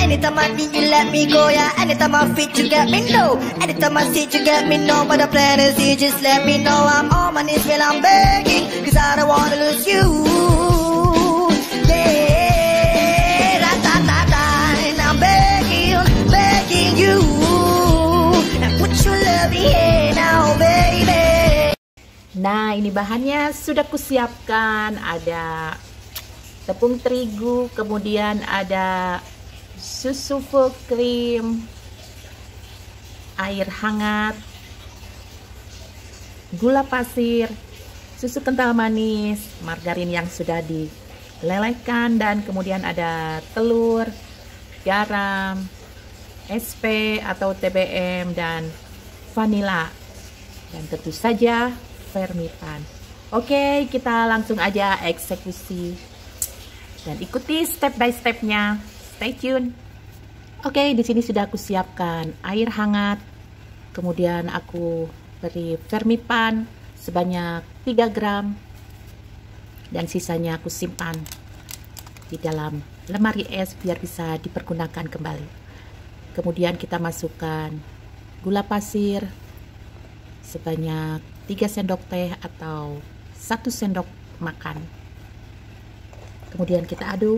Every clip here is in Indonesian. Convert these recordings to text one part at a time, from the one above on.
Anytime I need you, let me go, yeah. Anytime I fit, you get me, no. Anytime I sit, you get me, no. But the plan is you just let me know. I'm on my knees when I'm begging, cause I don't wanna lose you. Yeah, da-da-da-da. And I'm begging you. And put your love in here now, baby. Nah, ini bahannya sudah kusiapkan. Ada tepung terigu, kemudian ada susu full cream, air hangat, gula pasir, susu kental manis, margarin yang sudah dilelehkan, dan kemudian ada telur, garam, SP atau TBM, dan vanila, dan tentu saja Fermipan. Oke, kita langsung aja eksekusi dan ikuti step by stepnya. Stay tune. Oke, di sini sudah aku siapkan air hangat. Kemudian aku beri Fermipan sebanyak 3 gram. Dan sisanya aku simpan di dalam lemari es biar bisa dipergunakan kembali. Kemudian kita masukkan gula pasir sebanyak 3 sendok teh atau 1 sendok makan. Kemudian kita aduk.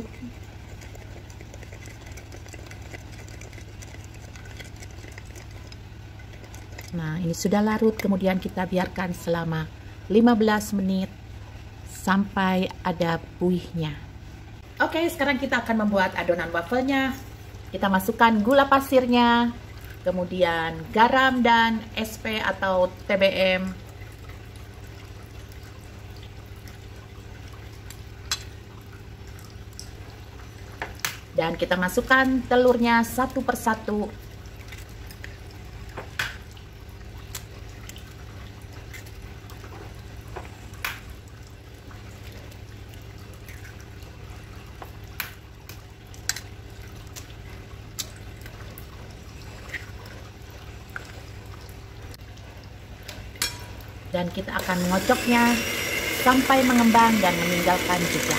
Nah, ini sudah larut. Kemudian kita biarkan selama 15 menit sampai ada buihnya. Oke, sekarang kita akan membuat adonan wafelnya. Kita masukkan gula pasirnya, kemudian garam dan SP atau TBM. Dan kita masukkan telurnya satu persatu. Dan kita akan mengocoknya sampai mengembang dan meninggalkan jejak.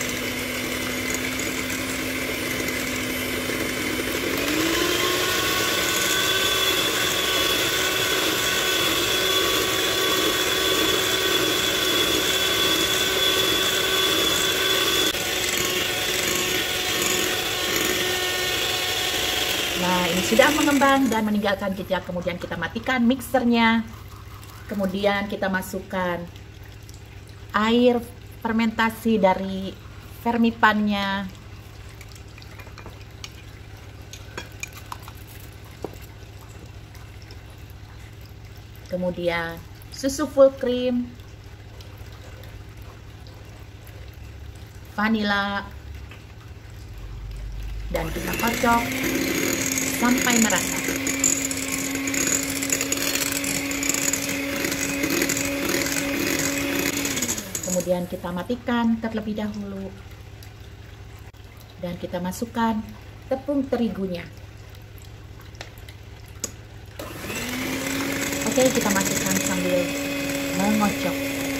Nah, ini sudah mengembang dan meninggalkan jejak. Kemudian kita matikan mixernya. Kemudian kita masukkan air fermentasi dari Fermipannya. Kemudian susu full cream, vanila, dan kita kocok sampai merata. Kemudian kita matikan terlebih dahulu. Dan kita masukkan tepung terigunya. Oke, kita masukkan sambil mengocok.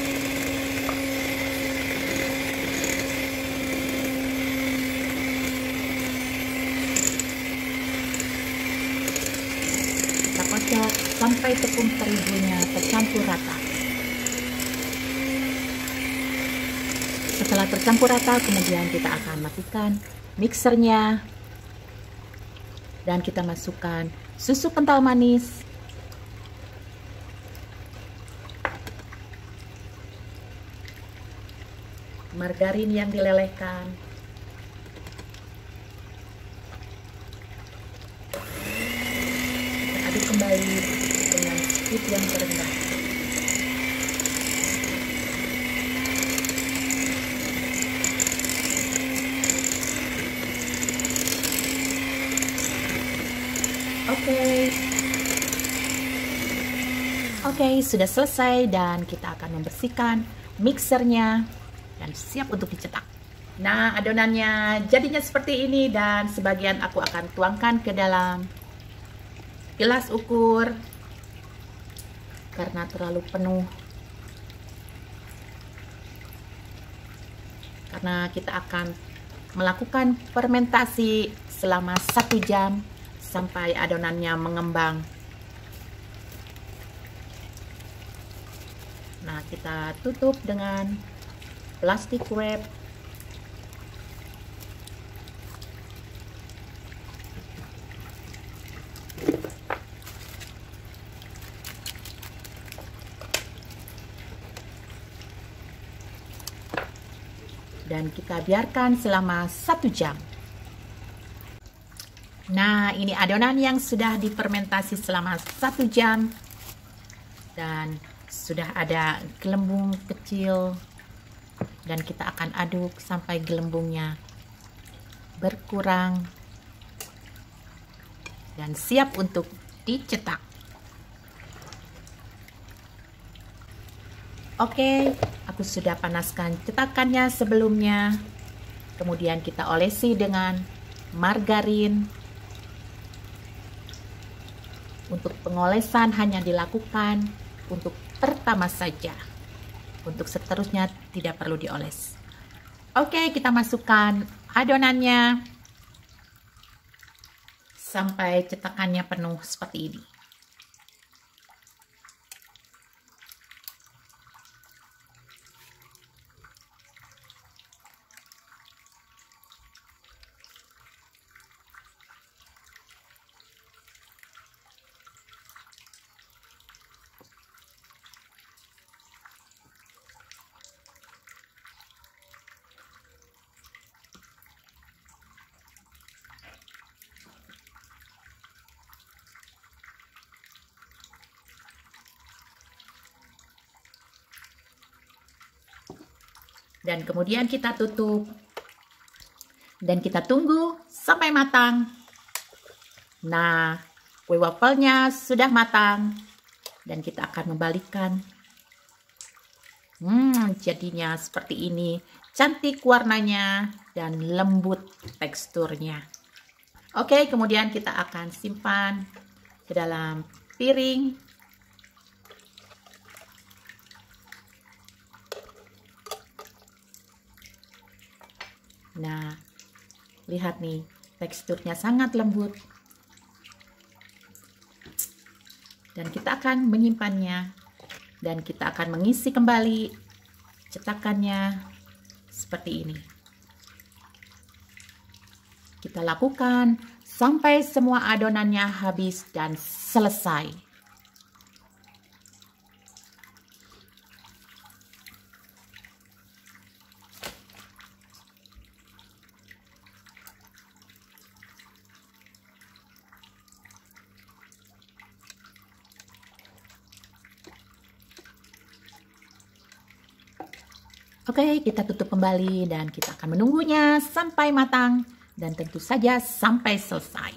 Kita kocok sampai tepung terigunya tercampur rata. Setelah tercampur rata, kemudian kita akan matikan mixernya. Dan kita masukkan susu kental manis, margarin yang dilelehkan, kita aduk kembali dengan speed yang terendah. Oke, sudah selesai dan kita akan membersihkan mixernya dan siap untuk dicetak. Nah, adonannya jadinya seperti ini dan sebagian aku akan tuangkan ke dalam gelas ukur karena terlalu penuh. Karena kita akan melakukan fermentasi selama 1 jam sampai adonannya mengembang. Nah, kita tutup dengan plastik wrap. Dan kita biarkan selama 1 jam. Nah, ini adonan yang sudah difermentasi selama 1 jam. Dan sudah ada gelembung kecil. Dan kita akan aduk sampai gelembungnya berkurang. Dan siap untuk dicetak. Oke, aku sudah panaskan cetakannya sebelumnya. Kemudian kita olesi dengan margarin. Untuk pengolesan hanya dilakukan untuk pertama saja. Untuk seterusnya tidak perlu dioles. Oke, kita masukkan adonannya sampai cetakannya penuh seperti ini. Dan kemudian kita tutup. Dan kita tunggu sampai matang. Nah, kue wafelnya sudah matang. Dan kita akan membalikkan. Jadinya seperti ini. Cantik warnanya dan lembut teksturnya. Oke, kemudian kita akan simpan ke dalam piring. Nah, lihat nih, teksturnya sangat lembut. Dan kita akan menyimpannya. Dan kita akan mengisi kembali cetakannya seperti ini. Kita lakukan sampai semua adonannya habis dan selesai. Oke, kita tutup kembali dan kita akan menunggunya sampai matang dan tentu saja sampai selesai.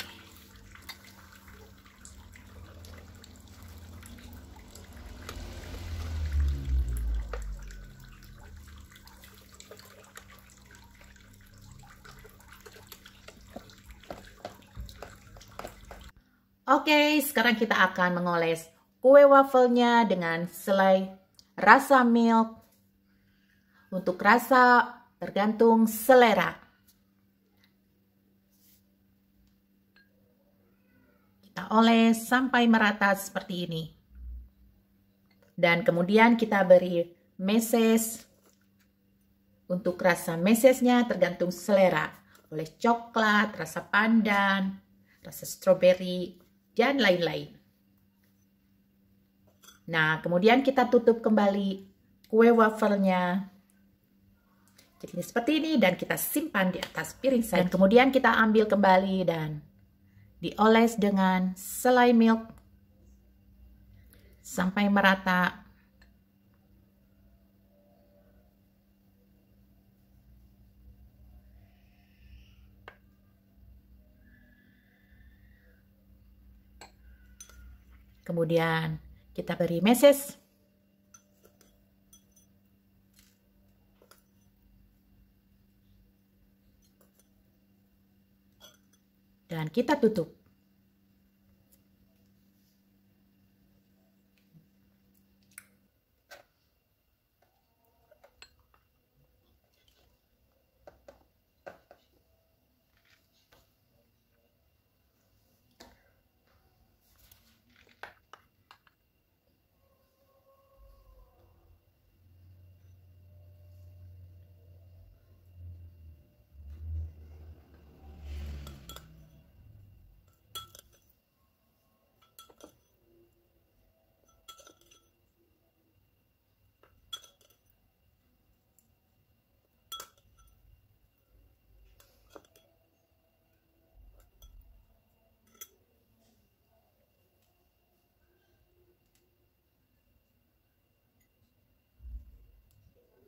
Oke, sekarang kita akan mengoles kue wafelnya dengan selai rasa milk. Untuk rasa tergantung selera. Kita oles sampai merata seperti ini. Dan kemudian kita beri meses. Untuk rasa mesesnya tergantung selera. Boleh coklat, rasa pandan, rasa stroberi, dan lain-lain. Nah, kemudian kita tutup kembali kue wafelnya. Jadi seperti ini dan kita simpan di atas piring saja. Dan kemudian kita ambil kembali dan dioles dengan selai milk sampai merata. Kemudian kita beri meses. Dan kita tutup.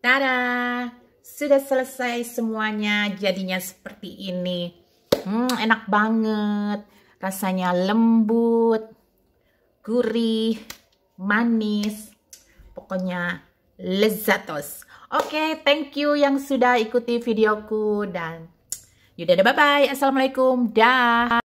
Tada! Sudah selesai semuanya, jadinya seperti ini. Enak banget. Rasanya lembut, gurih, manis. Pokoknya lezatos. Oke, thank you yang sudah ikuti videoku dan yaudah, bye-bye. Assalamualaikum. Dah.